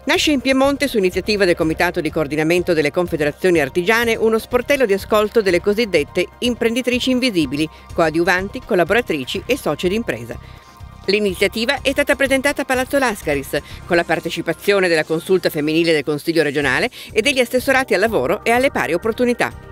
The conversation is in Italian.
Nasce in Piemonte, su iniziativa del Comitato di Coordinamento delle Confederazioni Artigiane, uno sportello di ascolto delle cosiddette imprenditrici invisibili, coadiuvanti, collaboratrici e socie d'impresa. L'iniziativa è stata presentata a Palazzo Lascaris, con la partecipazione della Consulta Femminile del Consiglio regionale e degli assessorati al lavoro e alle pari opportunità.